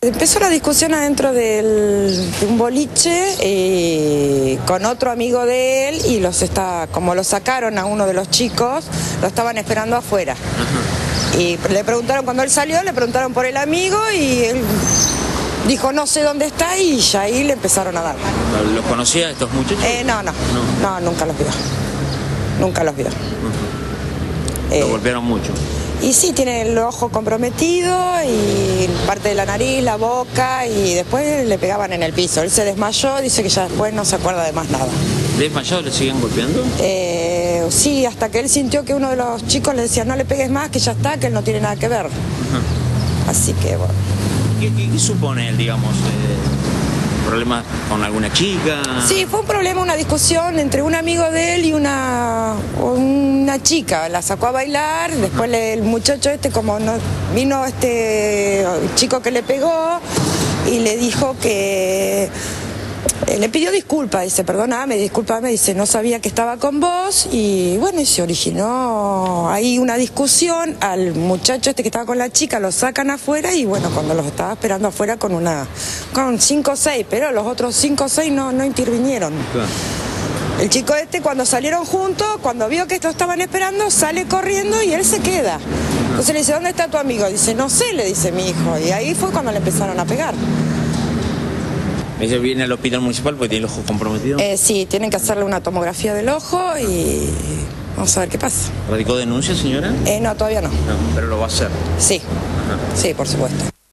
Empezó la discusión adentro de un boliche con otro amigo de él y como lo sacaron a uno de los chicos, lo estaban esperando afuera. Ajá. Y le preguntaron, cuando él salió, le preguntaron por el amigo y él dijo no sé dónde está y ya ahí le empezaron a dar. ¿Los conocía estos muchachos? No, nunca los vio. Nunca los vio. ¿Lo golpearon mucho? Y sí, tiene el ojo comprometido y parte de la nariz, la boca y después le pegaban en el piso. Él se desmayó, dice que ya después no se acuerda de más nada. ¿Desmayado le siguen golpeando? Sí, hasta que él sintió que uno de los chicos le decía no le pegues más, que ya está, que él no tiene nada que ver. Ajá. Así que bueno. ¿Qué supone él, digamos? ¿Problemas con alguna chica? Sí, fue un problema, una discusión entre un amigo de él y una chica. La sacó a bailar, después el muchacho como no, vino chico que le pegó y le dijo que le pidió disculpas, dice, perdóname, discúlpame, dice, no sabía que estaba con vos y bueno, y se originó ahí una discusión, al muchacho que estaba con la chica lo sacan afuera y bueno, cuando los estaba esperando afuera con 5 o 6, pero los otros 5 o 6 no intervinieron. Claro. El chico cuando salieron juntos, cuando vio que estos estaban esperando, sale corriendo y él se queda. Entonces le dice, ¿dónde está tu amigo? Dice, no sé, le dice mi hijo, y ahí fue cuando le empezaron a pegar. ¿Ella viene al hospital municipal porque tiene el ojo comprometido? Sí, tienen que hacerle una tomografía del ojo y vamos a ver qué pasa. ¿Radicó denuncia, señora? No, todavía no. No, pero lo va a hacer. Sí, ajá. Sí, por supuesto.